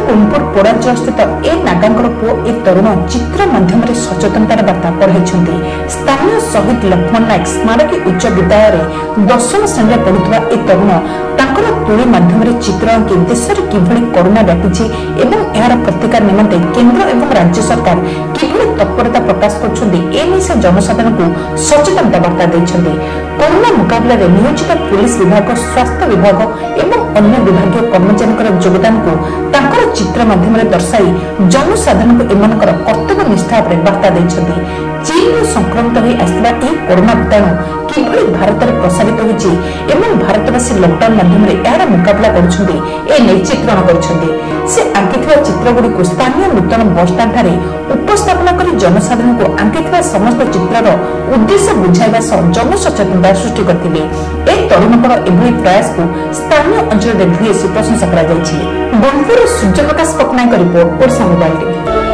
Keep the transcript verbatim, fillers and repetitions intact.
गुणपुर पौरांचल स्थित ए नागांकर पुओ ए तरुण चित्र माध्यम सचेतनतार बार्ता पढ़ाई। स्थानीय शहीद लक्ष्मण नायक स्मारकी उच्च विद्यालय दशम श्रेणी में पढ़ुवा ए तरुण तांकर तुली माध्यम चित्र अंकी देश में किभली कोरोना व्यापी एवं यार प्रतिकार निमंते केंद्र एवं राज्य सरकार किभली तत्परता प्रकाश कर जनसाधारण को सचेतनता बार्ता देते। कोरोना मुकाबला नियोजित पुलिस विभाग, स्वास्थ्य विभाग एवं अन्य विभागीय कर्मचारी योगदान को तांकर चित्र माध्यम दर्शाई जनसाधारण को एमानकर कर्तव्य निष्ठा पर बार्ता देते। चीन संक्रमित हो आसवा यह कोरोना भूताणु किभली भारत में प्रसारित होती एवं भारतवासी लॉकडाउन माध्यम यार मुकाबला कर चित्रण करसे आंकिथिबा चित्रगुड़ी को स्थानीय नूतन बस स्टाण्ड ठारे उपस्थापना कर जनसाधारण को आंकिथिबा समस्त चित्रर उद्देश्य बुझाइबा सह जनसचेतनता सृष्टि करथिले। ए तरुणकर एभली प्रयास को स्थानीय अंचल में भूयसी प्रशंसा करा जायछि। Gunupur Suryaprakash Patnaik report Odisha mobile.